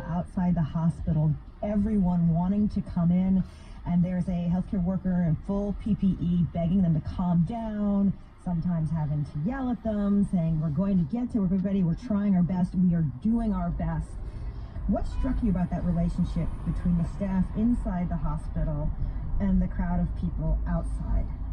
outside the hospital, everyone wanting to come in, and there's a healthcare worker in full PPE begging them to calm down, sometimes having to yell at them, saying, we're going to get to everybody, we're trying our best, we are doing our best. What struck you about that relationship between the staff inside the hospital and the crowd of people outside?